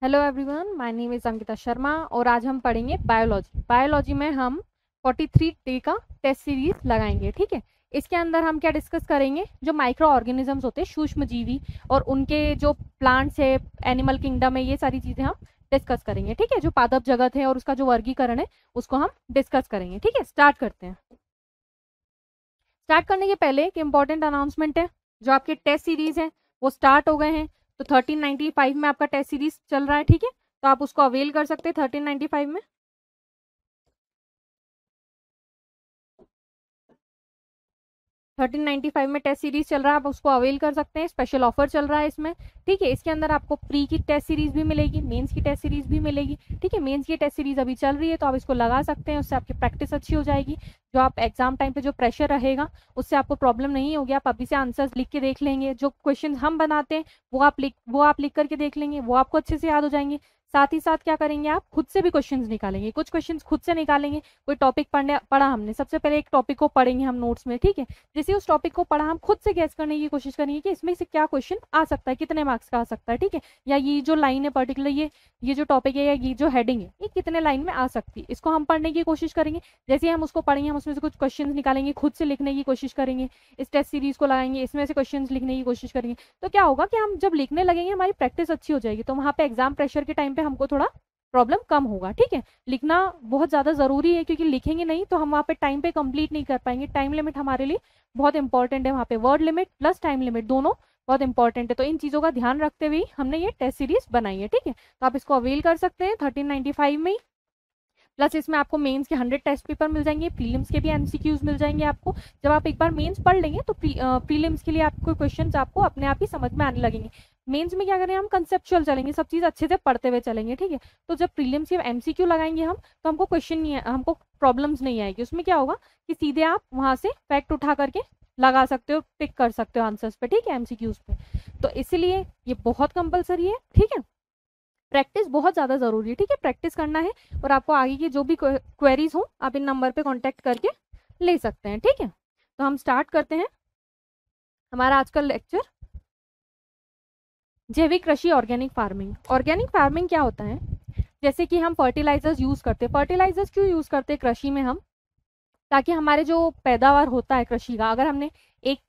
Hello everyone, my name is Ankita Sharma और आज हम पढ़ेंगे बायोलॉजी। बायोलॉजी में हम 43 डे का टेस्ट सीरीज लगाएंगे। ठीक है, इसके अंदर हम क्या डिस्कस करेंगे, जो माइक्रो ऑर्गेनिजम्स होते हैं, सूक्ष्म जीवी, और उनके जो प्लांट्स है, एनिमल किंगडम है, ये सारी चीज़ें हम डिस्कस करेंगे। ठीक है, जो पादप जगत है और उसका जो वर्गीकरण है उसको हम डिस्कस करेंगे। ठीक है, स्टार्ट करते हैं। स्टार्ट करने के पहले एक इंपॉर्टेंट अनाउंसमेंट है, जो आपके टेस्ट सीरीज है वो स्टार्ट हो गए हैं। तो 1395 में आपका टेस्ट सीरीज चल रहा है। ठीक है, तो आप उसको अवेल कर सकते हैं 1395 में। 1395 में टेस्ट सीरीज चल रहा है, आप उसको अवेल कर सकते हैं। स्पेशल ऑफर चल रहा है इसमें। ठीक है, इसके अंदर आपको प्री की टेस्ट सीरीज भी मिलेगी, मेंस की टेस्ट सीरीज भी मिलेगी। ठीक है, मेंस की टेस्ट सीरीज अभी चल रही है तो आप इसको लगा सकते हैं, उससे आपकी प्रैक्टिस अच्छी हो जाएगी। जो आप एग्जाम टाइम पे जो प्रेशर रहेगा उससे आपको प्रॉब्लम नहीं होगी। आप अभी से आंसर्स लिख के देख लेंगे, जो क्वेश्चन हम बनाते हैं वो आप लिख करके देख लेंगे, वो आपको अच्छे से याद हो जाएंगे। साथ ही साथ क्या करेंगे, आप खुद से भी क्वेश्चंस निकालेंगे, कुछ क्वेश्चंस खुद से निकालेंगे। कोई टॉपिक पढ़ा हमने, सबसे पहले एक टॉपिक को पढ़ेंगे हम नोट्स में। ठीक है, जैसे उस टॉपिक को पढ़ा हम खुद से गैस करने की कोशिश करेंगे कि इसमें से क्या क्वेश्चन आ सकता है, कितने मार्क्स का आ सकता है। ठीक है, या ये जो लाइन है पर्टिकुलर, ये जो टॉपिक है या ये जो हेडिंग है, ये कितने लाइन में आ सकती है, इसको हम पढ़ने की कोशिश करेंगे। जैसे हम उसको पढ़ेंगे, हम उसमें से कुछ क्वेश्चन निकालेंगे, खुद से लिखने की कोशिश करेंगे। इस टेस्ट सीरीज को लगाएंगे, इसमें से क्वेश्चन लिखने की कोशिश करेंगे। तो क्या होगा कि हम जब लिखने लगेंगे हमारी प्रैक्टिस अच्छी हो जाएगी, तो वहाँ पे एग्जाम प्रेशर के टाइम पे हमको थोड़ा प्रॉब्लम कम होगा। ठीक है, लिखना बहुत ज़्यादा ज़रूरी है, क्योंकि लिखेंगे नहीं तो हम वहाँ पे टाइम पे कंप्लीट नहीं कर पाएंगे। टाइम लिमिट हमारे लिए बहुत इंपॉर्टेंट है, वहाँ पे word limit plus time limit दोनों बहुत इंपॉर्टेंट है। तो इन चीज़ों का ध्यान रखते हुए हमने ये टेस्ट सीरीज बनाई है। ठीक है, तो आप इसको अवेल कर सकते हैं 1395 में ही। प्लस इसमें आपको मेंस के 100 टेस्ट पेपर मिल जाएंगे, प्रीलिम्स के भी एमसीक्यूज मिल जाएंगे आपको। जब आप एक बार मेंस पढ़ लेंगे तो प्रीलिम्स के लिए आपको क्वेश्चंस आपको अपने आप ही समझ में आने लगेंगे। मेंस में क्या करें, हम कंसेप्चुअल चलेंगे, सब चीज़ अच्छे से पढ़ते हुए चलेंगे। ठीक है, तो जब प्रीलिम्स के एमसीक्यू लगाएंगे हम, तो हमको क्वेश्चन नहीं, हमको प्रॉब्लम्स नहीं आएगी। उसमें क्या होगा कि सीधे आप वहाँ से फैक्ट उठा करके लगा सकते हो, टिक कर सकते हो आंसर्स पे। ठीक है, एमसीक्यूज पे। तो इसीलिए ये बहुत कंपलसरी है। ठीक है, प्रैक्टिस बहुत ज़्यादा ज़रूरी है। ठीक है, प्रैक्टिस करना है, और आपको आगे की जो भी क्वेरीज हो आप इन नंबर पे कांटेक्ट करके ले सकते हैं। ठीक है, तो हम स्टार्ट करते हैं हमारा आज का लेक्चर, जैविक कृषि ऑर्गेनिक फार्मिंग। ऑर्गेनिक फार्मिंग क्या होता है, जैसे कि हम फर्टिलाइजर्स यूज़ करते हैं। फर्टिलाइजर्स क्यों यूज़ करते हैं कृषि में हम, ताकि हमारे जो पैदावार होता है कृषि का, अगर हमने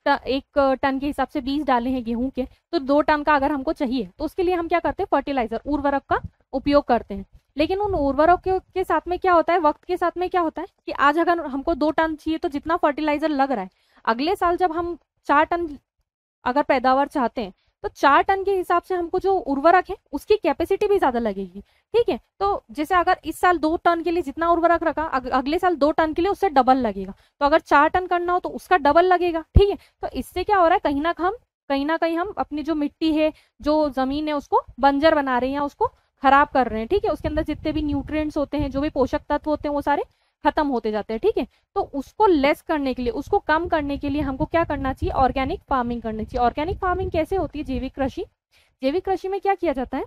एक टन के हिसाब से बीज डाले हैं गेहूं के, तो 2 टन का अगर हमको चाहिए तो उसके लिए हम क्या करते हैं, फर्टिलाइजर उर्वरक का उपयोग करते हैं। लेकिन उन उर्वरक के साथ में क्या होता है, वक्त के साथ में क्या होता है कि आज अगर हमको 2 टन चाहिए तो जितना फर्टिलाइजर लग रहा है, अगले साल जब हम 4 टन अगर पैदावार चाहते हैं तो 4 टन के हिसाब से हमको जो उर्वरक है उसकी कैपेसिटी भी ज्यादा लगेगी। ठीक है, तो जैसे अगर इस साल 2 टन के लिए जितना उर्वरक रखा, अगले साल 2 टन के लिए उससे डबल लगेगा। तो अगर 4 टन करना हो तो उसका डबल लगेगा। ठीक है, तो इससे क्या हो रहा है, कहीं ना कहीं हम अपनी जो मिट्टी है, जो जमीन है, उसको बंजर बना रहे हैं या उसको खराब कर रहे हैं। ठीक है, उसके अंदर जितने भी न्यूट्रिएंट्स होते हैं, जो भी पोषक तत्व होते हैं, वो सारे खत्म होते जाते हैं। ठीक है, तो उसको लेस करने के लिए, उसको कम करने के लिए हमको क्या करना चाहिए, ऑर्गेनिक फार्मिंग करनी चाहिए। ऑर्गेनिक फार्मिंग कैसे होती है, जैविक कृषि। जैविक कृषि में क्या किया जाता है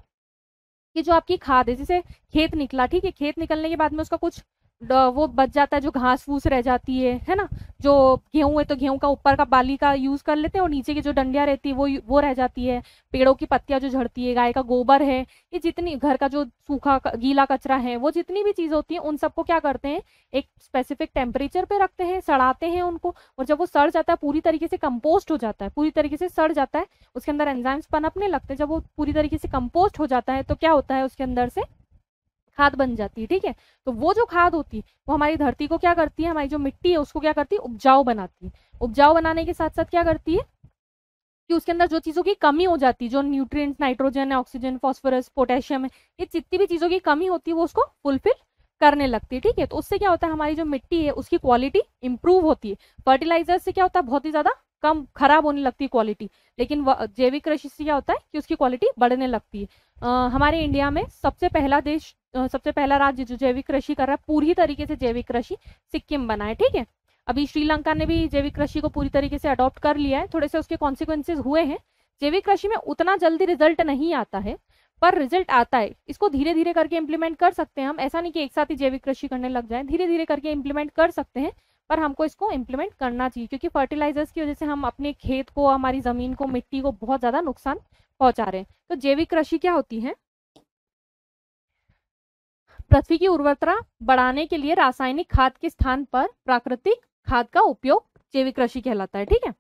कि जो आपकी खाद है, जैसे खेत निकला, ठीक है, खेत निकलने के बाद में उसका कुछ वो बच जाता है, जो घास फूस रह जाती है ना। जो गेहूं है तो गेहूं का ऊपर का बाली का यूज कर लेते हैं, और नीचे की जो डंडियां रहती है वो रह जाती है। पेड़ों की पत्तियां जो झड़ती है, गाय का गोबर है, ये जितनी घर का जो सूखा गीला कचरा है, वो जितनी भी चीज होती है उन सबको क्या करते हैं, एक स्पेसिफिक टेम्परेचर पे रखते हैं, सड़ाते हैं उनको। और जब वो सड़ जाता है, पूरी तरीके से कंपोस्ट हो जाता है, पूरी तरीके से सड़ जाता है, उसके अंदर एंजाइम्स पनपने लगते हैं। जब वो पूरी तरीके से कंपोस्ट हो जाता है तो क्या होता है, उसके अंदर से खाद बन जाती है। ठीक है, तो वो जो खाद होती है वो हमारी धरती को क्या करती है, हमारी जो मिट्टी है उसको क्या करती है, उपजाऊ बनाती है। उपजाऊ बनाने के साथ साथ क्या करती है कि उसके अंदर जो चीजों की कमी हो जाती है, जो nutrients, nitrogen, oxygen, phosphorus, potassium है, ये जितनी भी चीजों की कमी होती है वो उसको फुलफिल करने लगती है। ठीक है, तो उससे क्या होता है, हमारी जो मिट्टी है उसकी क्वालिटी इंप्रूव होती है। फर्टिलाइजर से क्या होता है, बहुत ही ज्यादा कम खराब होने लगती है क्वालिटी। लेकिन जैविक कृषि से क्या होता है कि उसकी क्वालिटी बढ़ने लगती है। हमारे इंडिया में सबसे पहला राज्य जो जैविक कृषि कर रहा है पूरी तरीके से, जैविक कृषि सिक्किम बना है। ठीक है, अभी श्रीलंका ने भी जैविक कृषि को पूरी तरीके से अडॉप्ट कर लिया है। थोड़े से उसके कॉन्सिक्वेंसेज हुए हैं। जैविक कृषि में उतना जल्दी रिजल्ट नहीं आता है, पर रिजल्ट आता है। इसको धीरे धीरे करके इम्प्लीमेंट कर सकते हैं हम, ऐसा नहीं कि एक साथ ही जैविक कृषि करने लग जाए, धीरे धीरे करके इम्प्लीमेंट कर सकते हैं। पर हमको इसको इम्प्लीमेंट करना चाहिए, क्योंकि फर्टिलाइजर्स की वजह से हम अपने खेत को, हमारी जमीन को, मिट्टी को बहुत ज्यादा नुकसान पहुंचा रहे हैं। तो जैविक कृषि क्या होती है, पृथ्वी की उर्वरता बढ़ाने के लिए रासायनिक खाद के स्थान पर प्राकृतिक खाद का उपयोग जैविक कृषि कहलाता है। ठीक है,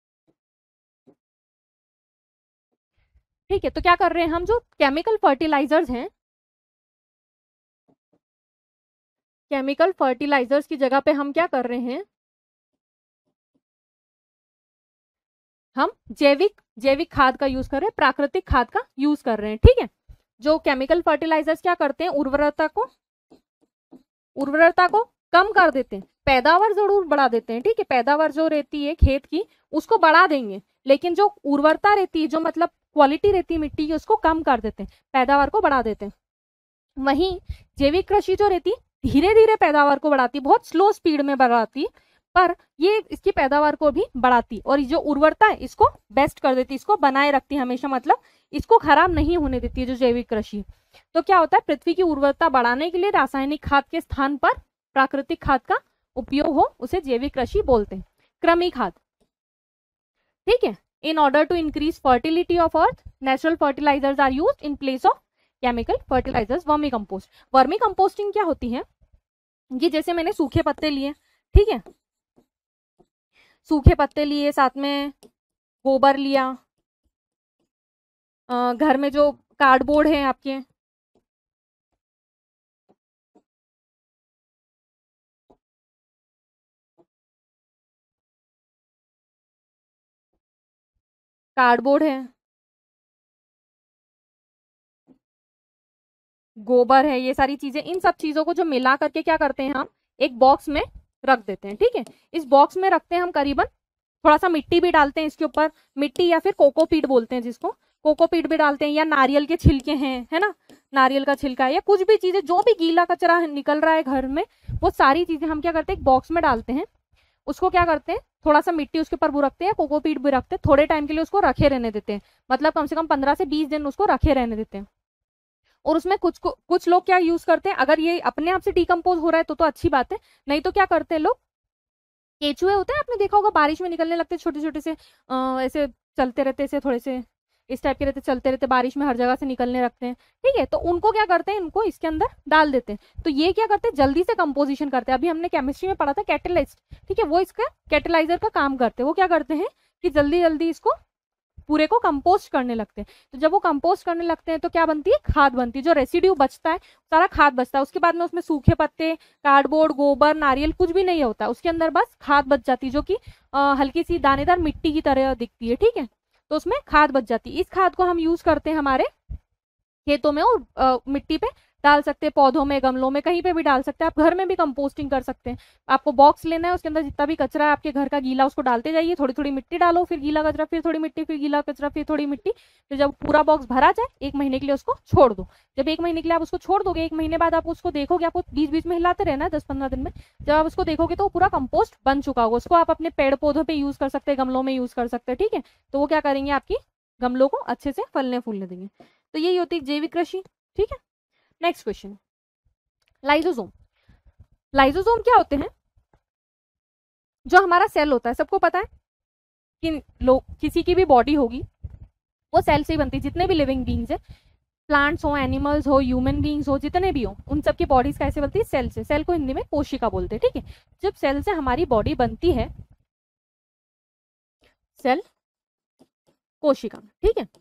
ठीक है। तो क्या कर रहे हैं हम, जो केमिकल फर्टिलाइजर्स हैं, केमिकल फर्टिलाइजर्स की जगह पे हम क्या कर रहे हैं, हम जैविक खाद का यूज कर रहे हैं, प्राकृतिक खाद का यूज कर रहे हैं। ठीक है, जो केमिकल फर्टिलाइजर्स क्या करते हैं, उर्वरता को कम कर देते हैं, पैदावार जरूर बढ़ा देते हैं। ठीक है, पैदावार जो रहती है खेत की उसको बढ़ा देंगे, लेकिन जो उर्वरता रहती है, जो मतलब क्वालिटी रहती है मिट्टी की, उसको कम कर देते हैं, पैदावार को बढ़ा देते हैं। वहीं जैविक कृषि जो रहती है धीरे धीरे पैदावार को बढ़ाती, बहुत स्लो स्पीड में बढ़ाती, पर ये इसकी पैदावार को भी बढ़ाती और जो उर्वरता है इसको बेस्ट कर देती, इसको बनाए रखती हमेशा, मतलब इसको खराब नहीं होने देती है जो जैविक कृषि। तो क्या होता है, पृथ्वी की उर्वरता बढ़ाने के लिए रासायनिक खाद के स्थान पर प्राकृतिक खाद का उपयोग हो, उसे जैविक कृषि बोलते हैं। कृमि खाद, ठीक है, in order to increase fertility of earth natural fertilisers are used in place of chemical fertilisers. Vermicompost, vermicomposting क्या होती है, ये जैसे मैंने सूखे पत्ते लिए, ठीक है, सूखे पत्ते लिए, साथ में गोबर लिया, घर में जो कार्डबोर्ड है आपके, कार्डबोर्ड है, गोबर है, ये सारी चीजें, इन सब चीजों को जो मिला करके क्या करते हैं हम एक बॉक्स में रख देते हैं। ठीक है, इस बॉक्स में रखते हैं हम करीबन, थोड़ा सा मिट्टी भी डालते हैं इसके ऊपर, मिट्टी या फिर कोकोपीट बोलते हैं जिसको, कोकोपीट भी डालते हैं, या नारियल के छिलके हैं, है ना, नारियल का छिलका है, या कुछ भी चीजें, जो भी गीला कचरा निकल रहा है घर में, वो सारी चीजें हम क्या करते हैं एक बॉक्स में डालते हैं, उसको क्या करते हैं थोड़ा सा मिट्टी उसके ऊपर वो रखते हैं, कोकोपीट भी रखते हैं, थोड़े टाइम के लिए उसको रखे रहने देते हैं, मतलब कम से कम 15 से 20 दिन उसको रखे रहने देते हैं। और उसमें कुछ लोग क्या यूज करते हैं, अगर ये अपने आप से डिकम्पोज हो रहा है तो अच्छी बात है, नहीं तो क्या करते हैं लोग, केचुए होते हैं, आपने देखा होगा बारिश में निकलने लगते छोटे छोटे से, ऐसे चलते रहते, ऐसे थोड़े से इस टाइप के रहते, चलते रहते बारिश में, हर जगह से निकलने लगते हैं। ठीक है, तो उनको क्या करते हैं, इनको इसके अंदर डाल देते हैं, तो ये क्या करते हैं जल्दी से कंपोजिशन करते हैं। अभी हमने केमिस्ट्री में पढ़ा था कैटेलाइस्ट, ठीक है, वो इसका कैटेलाइजर का काम करते हैं। वो क्या करते हैं कि जल्दी जल्दी इसको पूरे को कंपोस्ट करने लगते हैं। तो जब वो कंपोस्ट करने लगते हैं तो क्या बनती है, खाद बनती है, जो रेसिड्यू बचता है सारा खाद बचता है। उसके बाद में उसमें सूखे पत्ते, कार्डबोर्ड, गोबर, नारियल कुछ भी नहीं होता, उसके अंदर बस खाद बच जाती है, जो कि हल्की सी दानेदार मिट्टी की तरह दिखती है। ठीक है, तो उसमें खाद बच जाती है। इस खाद को हम यूज करते हैं हमारे खेतों में, और मिट्टी पे डाल सकते हैं, पौधों में, गमलों में, कहीं पे भी डाल सकते हैं। आप घर में भी कंपोस्टिंग कर सकते हैं। आपको बॉक्स लेना है, उसके अंदर जितना भी कचरा है आपके घर का गीला, उसको डालते जाइए, थोड़ी थोड़ी मिट्टी डालो, फिर गीला कचरा, फिर थोड़ी मिट्टी, फिर गीला कचरा, फिर थोड़ी मिट्टी, फिर जब पूरा बॉक्स भरा जाए 1 महीने के लिए उसको छोड़ दो। जब 1 महीने के लिए आप उसको छोड़ दोगे, 1 महीने बाद आप उसको देखोगे, आपको बीच बीच में हिलाते रहना है 10-15 दिन में, जब आप उसको देखोगे तो वो पूरा कंपोस्ट बन चुका होगा। उसको आप अपने पेड़ पौधों पर यूज कर सकते हैं, गमलों में यूज कर सकते हैं। ठीक है, तो वो क्या करेंगे, आपकी गमलों को अच्छे से फलने फूलने देंगे। तो यही होती है जैविक कृषि। ठीक है, नेक्स्ट क्वेश्चन, लाइसोसोम। लाइसोसोम क्या होते हैं, जो हमारा सेल होता है, सबको पता है कि किसी की भी बॉडी होगी वो सेल से ही बनती है। जितने भी लिविंग बींग्स है, प्लांट्स हो, एनिमल्स हो, ह्यूमन बींग्स हो, जितने भी हो, उन सबकी बॉडीज कैसे बनती है, सेल से। सेल को हिंदी में कोशिका बोलते हैं। ठीक है, जब सेल से हमारी बॉडी बनती है, सेल कोशिका, ठीक है,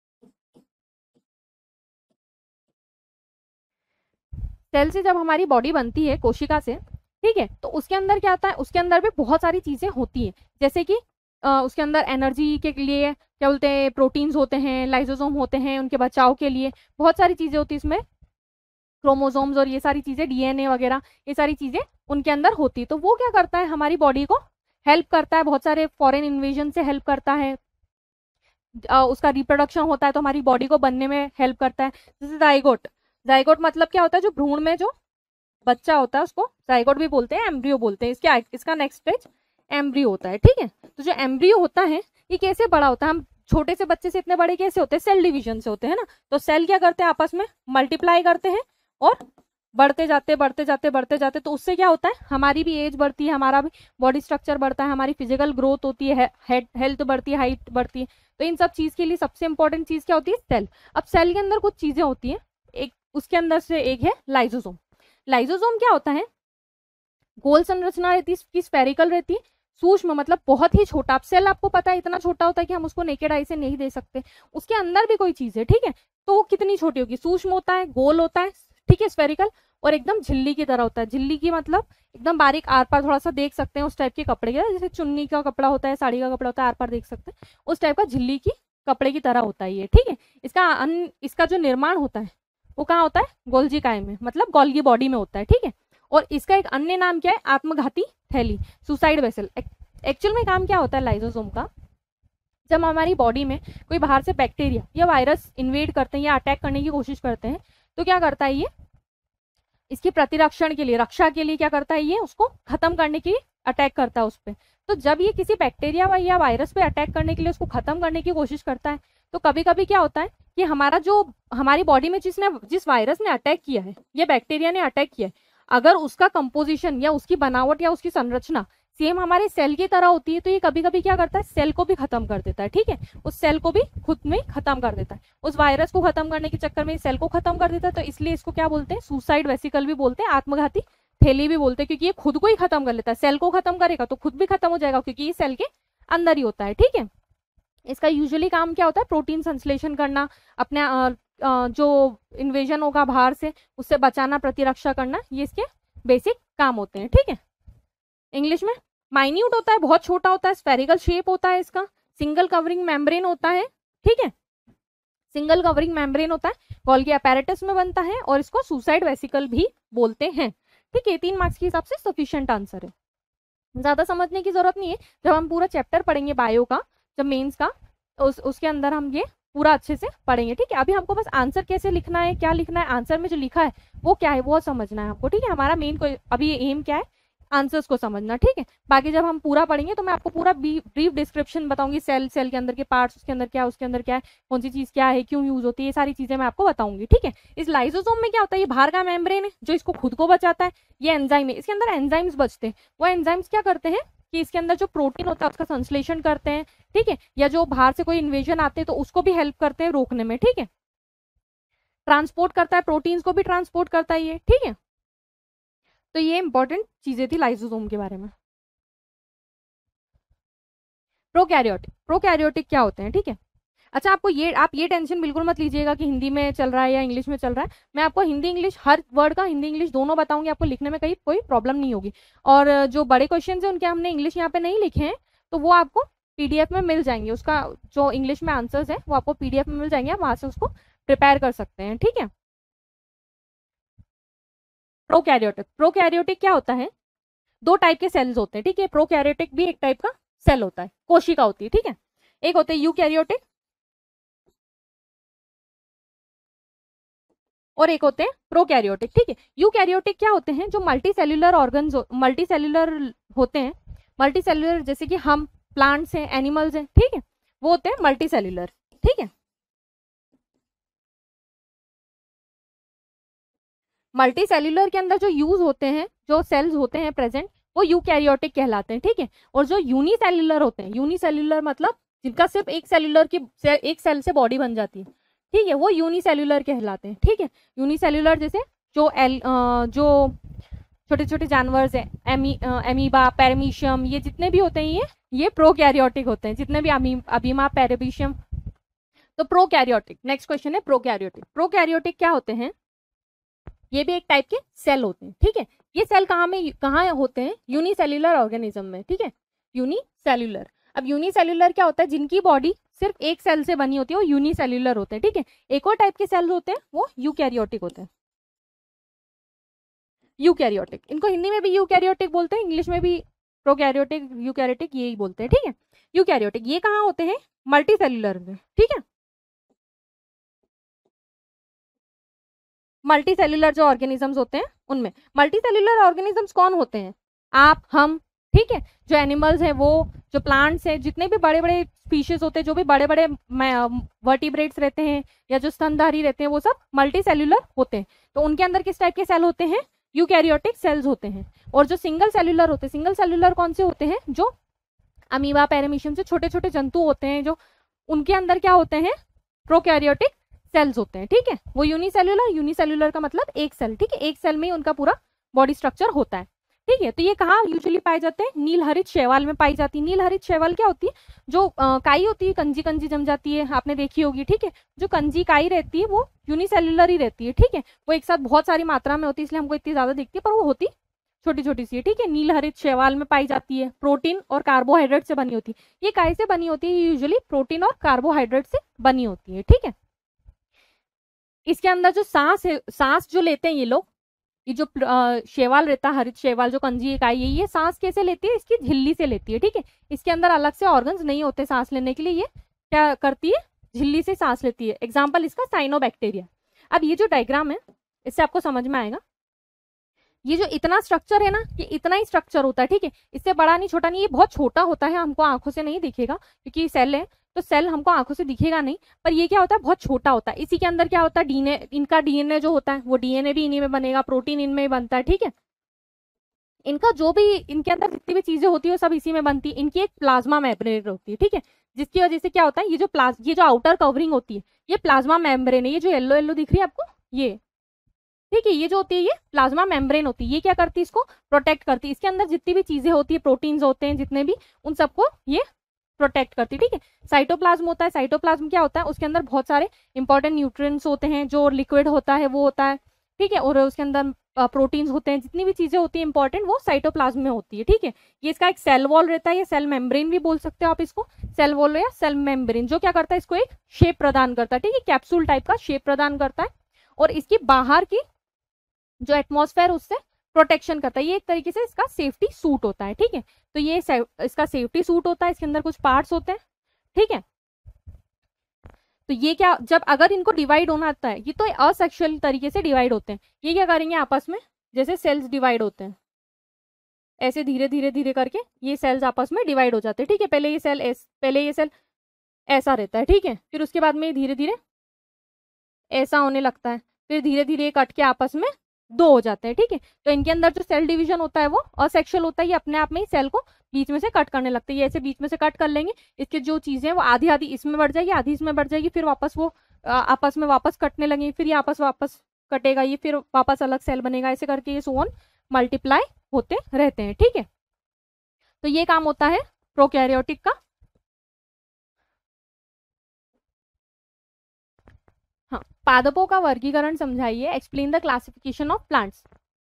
सेल से जब हमारी बॉडी बनती है कोशिका से, ठीक है, तो उसके अंदर क्या आता है, उसके अंदर भी बहुत सारी चीजें होती हैं, जैसे कि उसके अंदर एनर्जी के लिए क्या बोलते हैं, प्रोटीन्स होते हैं, लाइसोसोम होते हैं, उनके बचाव के लिए बहुत सारी चीजें होती है इसमें, क्रोमोसोम्स और ये सारी चीजें, डीएनए वगैरह, ये सारी चीजें उनके अंदर होती है। तो वो क्या करता है, हमारी बॉडी को हेल्प करता है, बहुत सारे फॉरेन इन्वेजन से हेल्प करता है, उसका रिप्रोडक्शन होता है तो हमारी बॉडी को बनने में हेल्प करता है। जैसे जाइगोट, जाइगोट मतलब क्या होता है, जो भ्रूण में जो बच्चा होता है उसको जाइगोट भी बोलते हैं, एम्ब्रियो बोलते हैं। इसका नेक्स्ट स्टेज एम्ब्रियो होता है। ठीक है, तो जो एम्ब्रियो होता है ये कैसे बड़ा होता है, हम छोटे से बच्चे से इतने बड़े कैसे होते हैं, सेल डिवीजन से होते हैं ना। तो सेल क्या करते हैं, आपस में मल्टीप्लाई करते हैं और बढ़ते जाते बढ़ते जाते बढ़ते जाते, तो उससे क्या होता है, हमारी भी एज बढ़ती है, हमारा भी बॉडी स्ट्रक्चर बढ़ता है, हमारी फिजिकल ग्रोथ होती है, हेल्थ बढ़ती है, हाइट बढ़ती है। तो इन सब चीज के लिए सबसे इंपॉर्टेंट चीज क्या होती है, सेल। अब सेल के अंदर कुछ चीजें होती हैं, एक उसके अंदर से एक है लाइजोसोम। लाइजोसोम क्या होता है, गोल संरचना रहती है इसकी, स्फेरिकल रहती है, सूक्ष्म मतलब बहुत ही छोटा। अब सेल आपको पता है इतना छोटा होता है कि हम उसको नेकेड आई से नहीं देख सकते, उसके अंदर भी कोई चीज है, ठीक है, तो वो कितनी छोटी होगी, सूक्ष्म होता है, गोल होता है, ठीक है, स्फेरिकल, और एकदम झिल्ली की तरह होता है। झिल्ली की मतलब एकदम बारीक, आर पार थोड़ा सा देख सकते हैं उस टाइप के कपड़े के, जैसे चुन्नी का कपड़ा होता है, साड़ी का कपड़ा होता है, आर पार देख सकते हैं उस टाइप का झिल्ली की कपड़े की तरह होता है ये, ठीक है। इसका जो निर्माण होता है वो कहाँ होता है, गोल्जी काय में, मतलब गोल्गी बॉडी में होता है, ठीक है। और इसका एक अन्य नाम क्या है, आत्मघाती थैली, सुसाइड वेसल। एक्चुअल में काम क्या होता है लाइजोसोम का, जब हमारी बॉडी में कोई बाहर से बैक्टीरिया या वायरस इन्वेड करते हैं या अटैक करने की कोशिश करते हैं, तो क्या करता है ये, इसकी प्रतिरक्षण के लिए, रक्षा के लिए क्या करता है ये, उसको खत्म करने की अटैक करता है उस पर। तो जब ये किसी बैक्टीरिया या वायरस पे अटैक करने के लिए उसको खत्म करने की कोशिश करता है, तो कभी कभी क्या होता है कि हमारी बॉडी में जिस वायरस ने अटैक किया है या बैक्टीरिया ने अटैक किया है, अगर उसका कंपोजिशन या उसकी बनावट या उसकी संरचना सेम हमारे सेल की तरह होती है, तो ये कभी कभी क्या करता है, सेल को भी खत्म कर देता है, ठीक है, उस सेल को भी खुद में खत्म कर देता है, उस वायरस को खत्म करने के चक्कर में सेल को खत्म कर देता है। तो इसलिए इसको क्या बोलते हैं, सुसाइड वेसिकल भी बोलते हैं, आत्मघाती थैली भी बोलते हैं, क्योंकि ये खुद को ही खत्म कर लेता है, सेल को खत्म करेगा तो खुद भी खत्म हो जाएगा, क्योंकि ये सेल के अंदर ही होता है, ठीक है। इसका यूजुअली काम क्या होता है, प्रोटीन संश्लेषण करना, अपने जो इन्वेजन होगा बाहर से उससे बचाना, प्रतिरक्षा करना, ये इसके बेसिक काम होते हैं, ठीक है। इंग्लिश में माइन्यूट होता है, बहुत छोटा होता है, स्फेरिकल शेप होता है इसका, सिंगल कवरिंग मेम्ब्रेन होता है, ठीक है, सिंगल कवरिंग मेम्ब्रेन होता है, गोल्गी अपैरेटस में बनता है, और इसको सुसाइड वेसिकल भी बोलते हैं, ठीक है। 3 मार्क्स के हिसाब से सफिशिएंट आंसर है, ज्यादा समझने की जरूरत नहीं है। जब हम पूरा चैप्टर पढ़ेंगे बायो का, जब मेंस का, उसके अंदर हम ये पूरा अच्छे से पढ़ेंगे, ठीक है। अभी हमको बस आंसर कैसे लिखना है, क्या लिखना है, आंसर में जो लिखा है वो क्या है, वो समझना है आपको, ठीक है। हमारा मेन अभी एम क्या है, आंसर्स को समझना, ठीक है। बाकी जब हम पूरा पढ़ेंगे तो मैं आपको पूरा ब्रीफ डिस्क्रिप्शन बताऊंगी, सेल के अंदर के पार्ट्स, उसके अंदर क्या है, उसके अंदर क्या है, कौन सी चीज क्या है, क्यों यूज होती है, ये सारी चीजें मैं आपको बताऊंगी, ठीक है। इस लाइसोसोम में क्या होता है, ये बाहर का मेम्ब्रेन है जो इसको खुद को बचाता है, ये एंजाइम है, इसके अंदर एंजाइम्स बचते हैं, वो एंजाइम्स क्या करते हैं कि इसके अंदर जो प्रोटीन होता है उसका संश्लेषण करते हैं, ठीक है, या जो बाहर से कोई इन्वेजन आते हैं तो उसको भी हेल्प करते हैं रोकने में, ठीक है। ट्रांसपोर्ट करता है, प्रोटीन्स को भी ट्रांसपोर्ट करता है ये, ठीक है। तो ये इंपॉर्टेंट चीजें थी लाइसोसोम के बारे में। प्रोकैरियोटिक क्या होते हैं, ठीक है। अच्छा, आप ये टेंशन बिल्कुल मत लीजिएगा कि हिंदी में चल रहा है या इंग्लिश में चल रहा है, मैं आपको हिंदी इंग्लिश, हर वर्ड का हिंदी इंग्लिश दोनों बताऊंगी, आपको लिखने में कहीं कोई प्रॉब्लम नहीं होगी। और जो बड़े क्वेश्चन है उनके हमने इंग्लिश यहाँ पे नहीं लिखे हैं, तो वो आपको पीडीएफ में मिल जाएंगे, उसका जो इंग्लिश में आंसर्स है वो आपको पीडीएफ में मिल जाएंगे, आप वहां से उसको प्रिपेयर कर सकते हैं, ठीक है। प्रोकैरियोटिक क्या होता है, 2 टाइप के सेल्स होते हैं, ठीक है। प्रोकैरियोटिक भी एक टाइप का सेल होता है, कोशिका होती है, ठीक है। एक होते हैं यूकैरियोटिक और एक होते हैं प्रोकैरियोटिक, ठीक है। यूकैरियोटिक क्या होते हैं, जो मल्टीसेल्युलर ऑर्गन्स मल्टीसेल्युलर होते हैं, मल्टीसेल्युलर जैसे कि हम प्लांट्स हैं, एनिमल्स हैं, ठीक है, वो होते हैं मल्टीसेल्युलर, ठीक है। मल्टीसेल्युलर के अंदर जो यूज होते हैं, जो सेल्स होते हैं प्रेजेंट, वो यूकैरियोटिक कहलाते हैं, ठीक है। और जो यूनिसेल्युलर होते हैं, यूनिसेल्युलर मतलब जिनका सिर्फ एक सेल से बॉडी बन जाती है, ठीक है, वो यूनिसेल्युलर कहलाते हैं, ठीक है। यूनिसेल्युलर जैसे जो छोटे छोटे जानवर है, एमीबा, पैरामीशियम, ये जितने भी होते हैं ये प्रोकैरियोटिक होते हैं, जितने भी अमीबा, पैरामीशियम, तो प्रोकैरियोटिक। नेक्स्ट क्वेश्चन है प्रोकैरियोटिक क्या होते हैं, ये भी एक टाइप के सेल होते हैं, ठीक है। ये सेल कहाँ होते हैं, यूनिसेल्युलर ऑर्गेनिज्म में, ठीक है, यूनिसेल्युलर। अब यूनिसेल्युलर क्या होता है, जिनकी बॉडी सिर्फ एक सेल से बनी होती है वो यूनिसेल्युलर होते हैं, ठीक है। एक और टाइप के सेल होते हैं वो यूकैरियोटिक होते हैं, यूकैरियोटिक, इनको हिंदी में भी यूकैरियोटिक बोलते हैं, इंग्लिश में भी प्रोकैरियोटिक, यूकैरियोटिक यही बोलते हैं, ठीक है। यूकैरियोटिक ये कहाँ होते हैं, मल्टीसेल्युलर में, ठीक है। मल्टीसेल्युलर जो ऑर्गेनिजम्स होते हैं उनमें, मल्टीसेल्युलर ऑर्गेनिजम्स कौन होते हैं, आप, हम, ठीक है। जो एनिमल्स हैं, वो जो प्लांट्स हैं, जितने भी बड़े बड़े स्पीशीज होते हैं, जो भी बड़े बड़े वर्टिब्रेट्स रहते हैं या जो स्तनधारी रहते हैं, वो सब मल्टीसेल्युलर होते हैं। तो उनके अंदर किस टाइप के सेल होते हैं, यूकैरियोटिक सेल्स होते हैं। और जो सिंगल सेल्युलर होते हैं, सिंगल सेल्युलर कौन से होते हैं, जो अमीबा, पैरामीशियम से छोटे छोटे जंतु होते हैं, जो उनके अंदर क्या होते हैं, प्रोकैरियोटिक सेल्स होते हैं, ठीक है। वो यूनिसेल्युलर, यूनिसेल्युलर का मतलब एक सेल, ठीक है, एक सेल में ही उनका पूरा बॉडी स्ट्रक्चर होता है, ठीक है। तो ये कहाँ यूजुअली पाए जाते हैं? नीलहरित शैवाल में पाई जाती है। नीलहरित शैवाल क्या होती है? जो काई होती है, कंजी कंजी जम जाती है, आपने देखी होगी, ठीक है। जो कंजी काई रहती है वो यूनिसेल्युलर ही रहती है, ठीक है। वो एक साथ बहुत सारी मात्रा में होती है, इसलिए हमको इतनी ज्यादा दिखती है, पर वो होती छोटी छोटी सी है, ठीक है। नीलहरित शैवाल में पाई जाती है, प्रोटीन और कार्बोहाइड्रेट से बनी होती है। ये काय से बनी होती है? यूजुअली प्रोटीन और कार्बोहाइड्रेट से बनी होती है, ठीक है। इसके अंदर जो सांस है, सांस जो लेते हैं ये लोग, ये जो शैवाल रहता है, हरित शैवाल जो कंजी इकाई है, ये सांस कैसे लेती है? इसकी झिल्ली से लेती है, ठीक है। इसके अंदर अलग से ऑर्गन्स नहीं होते सांस लेने के लिए, ये क्या करती है? झिल्ली से सांस लेती है। एग्जाम्पल इसका साइनोबैक्टीरिया। अब ये जो डायग्राम है इससे आपको समझ में आएगा, ये जो इतना स्ट्रक्चर है ना, ये इतना ही स्ट्रक्चर होता है, ठीक है। इससे बड़ा नहीं, छोटा नहीं, ये बहुत छोटा होता है, हमको आंखों से नहीं दिखेगा क्योंकि सेल है, तो सेल हमको आंखों से दिखेगा नहीं, पर ये क्या होता है? बहुत छोटा होता है। इसी के अंदर क्या होता है? डीएनए, इनका डीएनए जो होता है वो डीएनए भी इन्हीं में बनेगा, प्रोटीन इनमें ही बनता है, ठीक है। इनका जो भी इनके अंदर जितनी भी चीजें होती है वो सब इसी में बनती है। इनकी एक प्लाज्मा मेम्ब्रेन होती है, ठीक है, जिसकी वजह से क्या होता है? ये जो आउटर कवरिंग होती है ये प्लाज्मा मेम्ब्रेन है। ये जो येलो येलो दिख रही है आपको, ये, ठीक है, ये जो होती है ये प्लाज्मा मेम्ब्रेन होती है। ये क्या करती है? इसको प्रोटेक्ट करती है। इसके अंदर जितनी भी चीजें होती है, प्रोटीन्स होते हैं जितने भी, उन सबको ये प्रोटेक्ट करती है, ठीक है। साइटोप्लाज्म होता है, साइटोप्लाज्म क्या होता है? उसके अंदर बहुत सारे इंपॉर्टेंट न्यूट्रिएंट्स होते हैं, जो लिक्विड होता है वो होता है, ठीक है, और उसके अंदर प्रोटीन्स होते हैं, जितनी भी चीजें होती है इंपॉर्टेंट वो साइटोप्लाज्म में होती है, ठीक है। ये इसका एक सेल वॉल रहता है, या सेल मेम्ब्रेन भी बोल सकते हो आप इसको, सेल वॉल या सेल मेम्ब्रेन, जो क्या करता है? इसको एक शेप प्रदान करता है, ठीक है, कैप्सूल टाइप का शेप प्रदान करता है, और इसकी बाहर की जो एटमॉस्फेयर उससे प्रोटेक्शन करता है। ये एक तरीके से इसका सेफ्टी सूट होता है, ठीक है। तो ये इसका सेफ्टी सूट होता है, इसके अंदर कुछ पार्ट्स होते हैं, ठीक है। तो ये क्या, जब अगर इनको डिवाइड होना आता है, ये तो असेक्सुअल तरीके से डिवाइड होते हैं, ये क्या करेंगे आपस में, जैसे सेल्स डिवाइड होते हैं ऐसे धीरे धीरे धीरे करके ये सेल्स आपस में डिवाइड हो जाते हैं, ठीक है। पहले ये सेल ऐसा रहता है, ठीक है, फिर उसके बाद में धीरे धीरे ऐसा होने लगता है, फिर धीरे धीरे कट के आपस में दो हो जाते हैं, ठीक है। तो इनके अंदर जो सेल डिवीजन होता है वो असेक्सुअल होता है, ये अपने आप में ही सेल को बीच में से कट करने लगते हैं। ये ऐसे बीच में से कट कर लेंगे, इसके जो चीजें वो आधी आधी इसमें बढ़ जाएगी, आधी इसमें बढ़ जाएगी, फिर वापस वो आपस में वापस कटने लगेंगे, फिर ये आपस वापस कटेगा, ये फिर वापस अलग सेल बनेगा, ऐसे करके ये सो ऑन मल्टीप्लाई होते रहते हैं, ठीक है। तो ये काम होता है प्रोकैरियोटिक का। हाँ, पादपों का वर्गीकरण समझाइए, explain the classification of plants.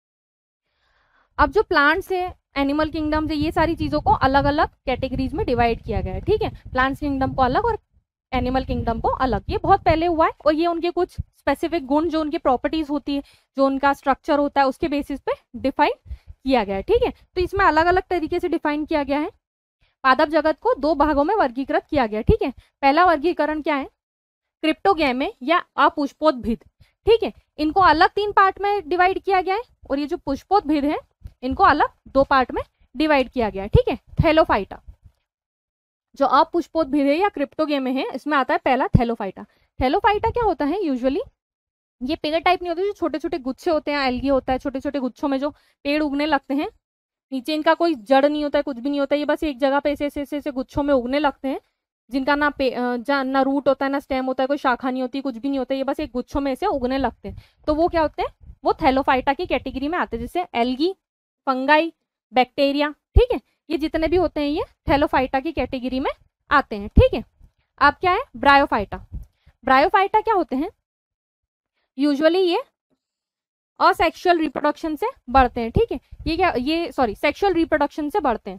अब जो प्लांट्स है, एनिमल किंगडम से, ये सारी चीजों को अलग अलग कैटेगरीज में डिवाइड किया गया है, ठीक है। प्लांट्स किंगडम को अलग और एनिमल किंगडम को अलग, ये बहुत पहले हुआ है, और ये उनके कुछ स्पेसिफिक गुण, जो उनकी प्रॉपर्टीज होती है, जो उनका स्ट्रक्चर होता है, उसके बेसिस पे डिफाइन किया गया है, ठीक है। तो इसमें अलग अलग तरीके से डिफाइन किया गया है। पादप जगत को दो भागों में वर्गीकृत किया गया, ठीक है। पहला वर्गीकरण क्या है? क्रिप्टोगैमे या अपुष्पोद्भिद, ठीक है, इनको अलग 3 पार्ट में डिवाइड किया गया है, और ये जो पुष्पोद्भिद है इनको अलग 2 पार्ट में डिवाइड किया गया है, ठीक है। थैलोफाइटा, जो अपुष्पोद्भिद है या क्रिप्टोगैमे है, इसमें आता है पहला थैलोफाइटा। थैलोफाइटा क्या होता है? यूजुअली ये पेड़ टाइप नहीं होते, जो छोटे छोटे गुच्छे होते हैं, एल्गी होता है, छोटे छोटे गुच्छों में जो पेड़ उगने लगते हैं, नीचे इनका कोई जड़ नहीं होता है, कुछ भी नहीं होता है, ये बस एक जगह पे ऐसे ऐसे ऐसे गुच्छों में उगने लगते हैं, जिनका ना रूट होता है, ना स्टेम होता है, कोई शाखा नहीं होती, कुछ भी नहीं होता है, ये बस एक गुच्छों में ऐसे उगने लगते हैं। तो वो क्या होते हैं? वो थैलोफाइटा की कैटेगरी में आते हैं, जैसे एल्गी, फंगाई, बैक्टीरिया, ठीक है, ये जितने भी होते हैं ये थैलोफाइटा की कैटेगरी में आते हैं, ठीक है। अब क्या है? ब्रायोफाइटा। ब्रायोफाइटा क्या होते हैं? यूजुअली ये असेक्सुअल रिप्रोडक्शन से बढ़ते हैं, ठीक है। सेक्सुअल रिप्रोडक्शन से बढ़ते हैं।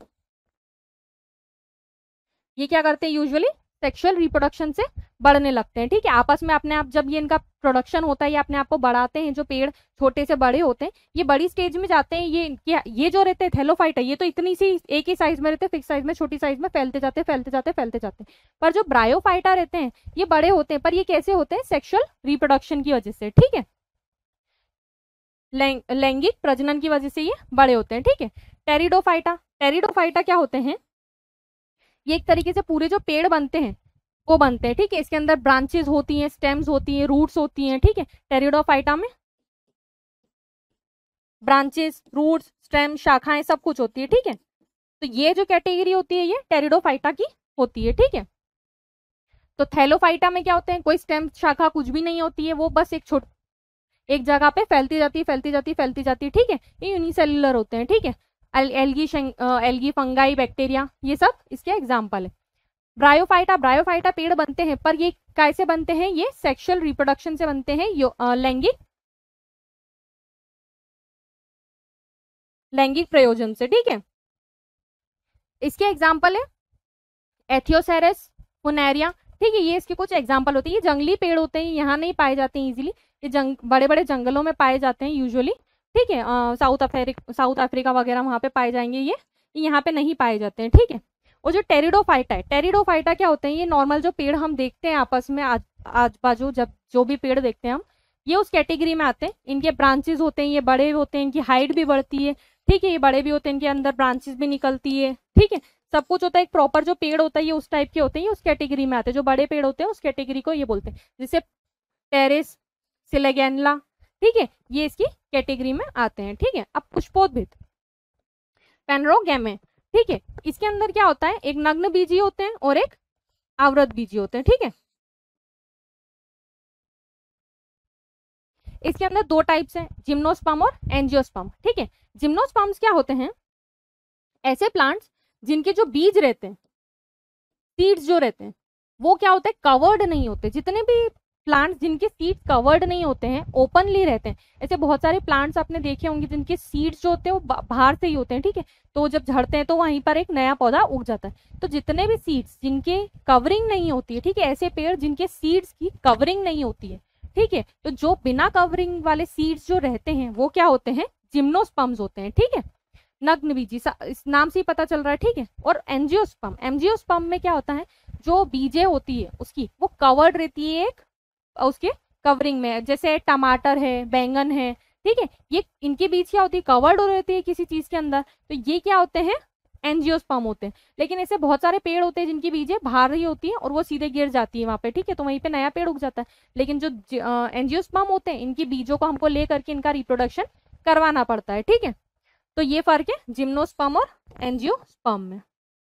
ये क्या करते हैं? यूजुअली सेक्सुअल रिप्रोडक्शन से बढ़ने लगते हैं, ठीक है। आपस में अपने आप जब ये इनका प्रोडक्शन होता है, ये अपने आप को बढ़ाते हैं, जो पेड़ छोटे से बड़े होते हैं, ये बड़ी स्टेज में जाते हैं। ये जो रहते हैं थैलोफाइटा, ये तो इतनी सी एक ही साइज में रहते हैं, फिक्स साइज में, छोटी साइज में फैलते जाते हैं। पर जो ब्रायोफाइटा रहते हैं ये बड़े होते हैं, पर ये कैसे होते हैं? सेक्सुअल रिप्रोडक्शन की वजह से, ठीक है, लैंगिक प्रजनन की वजह से ये बड़े होते हैं, ठीक है। टेरिडोफाइटा क्या होते हैं? ये एक तरीके से पूरे जो पेड़ बनते हैं वो बनते हैं, ठीक है। इसके अंदर ब्रांचेस होती हैं, स्टेम्स होती हैं, रूट्स होती हैं, ठीक है। टेरिडोफाइटा में ब्रांचेस, रूट्स, स्टेम, शाखाएं सब कुछ होती है, ठीक है। तो ये जो कैटेगरी होती है ये टेरिडोफाइटा की होती है, ठीक है। तो थैलोफाइटा में क्या होते हैं, कोई स्टेम शाखा कुछ भी नहीं होती है, वो बस एक जगह पे फैलती जाती है, फैलती जाती है, फैलती जाती है, ठीक है। ये यूनिसेल्युलर होते हैं, ठीक है। एल्गी फंगाई बैक्टीरिया, ये सब इसके एग्जाम्पल है। ब्रायोफाइटा, ब्रायोफाइटा पेड़ बनते हैं, पर ये कैसे बनते हैं, ये सेक्सुअल रिप्रोडक्शन से बनते हैं, लैंगिक प्रयोजन से, ठीक है। इसके एग्जाम्पल है एथियोसेरस, फुनेरिया, ठीक है। ये इसके कुछ एग्जाम्पल होते हैं। ये जंगली पेड़ होते हैं, यहाँ नहीं पाए जाते हैं इजीली, ये बड़े बड़े जंगलों में पाए जाते हैं यूजुअली, ठीक है। साउथ अफ्रीका वगैरह वहां पे पाए जाएंगे, ये यहाँ पे नहीं पाए जाते हैं, ठीक है। और जो टेरिडोफाइटा है, टेरिडोफाइटा क्या होते हैं, ये नॉर्मल जो पेड़ हम देखते हैं आपस में आज बाजू, जब जो भी पेड़ देखते हैं हम, ये उस कैटेगरी में आते हैं। इनके ब्रांचेस होते हैं, ये बड़े होते हैं, इनकी हाइट भी बढ़ती है, ठीक है। ये बड़े भी होते हैं, इनके अंदर ब्रांचेस भी निकलती है, ठीक है। सब कुछ होता है, एक प्रॉपर जो पेड़ होता है ये उस टाइप के होते हैं, ये उस कैटेगरी में आते हैं। जो बड़े पेड़ होते हैं उस कैटेगरी को ये बोलते हैं, जैसे टेरेस, सिलेगेनला, ठीक है, ये इसकी कैटेगरी में आते हैं, ठीक है। अब पुष्पोद्भिद, पेनरोगैमे, ठीक है। इसके अंदर क्या होता है, एक नग्न बीजी होते हैं और एक आवृत बीजी होते हैं, ठीक है। इसके अंदर दो टाइप्स हैं, जिम्नोस्पर्म और एंजियोस्पर्म, ठीक है। जिम्नोस्पर्म्स क्या होते हैं, ऐसे प्लांट्स जिनके जो बीज रहते हैं, सीड्स जो रहते हैं, वो क्या होते हैं, कवर्ड नहीं होते। जितने भी प्लांट्स जिनके सीड्स कवर्ड नहीं होते हैं, ओपनली रहते हैं, ऐसे बहुत सारे प्लांट्स आपने देखे होंगे जिनके सीड्स जो होते हैं वो बाहर से ही होते हैं, ठीक है। तो जब झड़ते हैं तो वहीं पर एक नया पौधा उग जाता है। तो जितने भी सीड्स जिनके कवरिंग नहीं होती है, ठीक है, ऐसे पेड़ जिनके सीड्स की कवरिंग नहीं होती है, ठीक है, तो जो बिना कवरिंग वाले सीड्स जो रहते हैं वो क्या होते हैं, जिम्नोस्पर्म्स होते हैं, ठीक है। नग्न बीजी, इस नाम से ही पता चल रहा है, ठीक है। और एंजियोस्पर्म, एंजियोस्पर्म में क्या होता है, जो बीजे होती है उसकी वो कवर्ड रहती है एक उसके कवरिंग में, जैसे टमाटर है, बैंगन है, ठीक है। ये इनके बीज क्या होती है, कवर्ड हो रहती है किसी चीज के अंदर, तो ये क्या होते हैं, एंजियोस्पर्म होते हैं। लेकिन ऐसे बहुत सारे पेड़ होते हैं जिनकी बीजें बाहर ही होती है और वो सीधे गिर जाती है वहां पे, ठीक है, तो वहीं पे नया पेड़ उग जाता है। लेकिन जो एंजियोस्पर्म होते हैं, इनकी बीजों को हमको ले करके इनका रिप्रोडक्शन करवाना पड़ता है, ठीक है। तो ये फर्क है जिम्नोस्पर्म और एंजियोस्पर्म में।